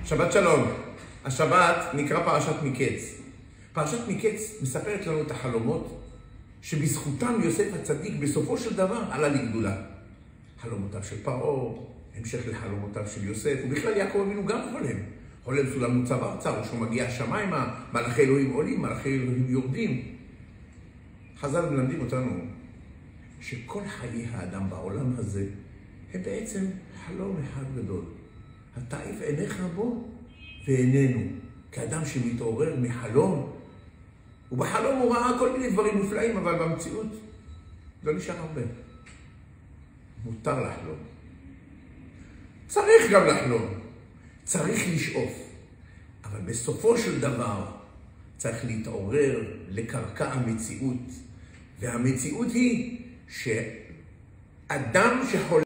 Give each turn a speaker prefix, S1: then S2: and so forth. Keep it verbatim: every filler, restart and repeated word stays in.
S1: שבת שלום. השבת נקרא פרשת מקץ. פרשת מקץ מספרת לנו את החלומות שבזכותם יוסף הצדיק בסופו של דבר עלה לגדולה. חלומותיו של פרעה, המשך לחלומותיו של יוסף, ובכלל יעקב אבינו גם חולם. חולם סולם מוצב ארצה, ראשו מגיע השמיימה, מלאכי אלוהים עולים, מלאכי אלוהים יורדים. חז"ל מלמדים אותנו שכל חיי האדם בעולם הזה הם בעצם חלום אחד גדול. התעיף עיניך בו ואיננו, כאדם שמתעורר מחלום, ובחלום הוא ראה כל מיני דברים מופלאים, אבל במציאות לא נשאר הרבה. מותר לחלום. צריך גם לחלום. צריך לשאוף. אבל בסופו של דבר צריך להתעורר לקרקע המציאות. והמציאות היא שאדם שחולם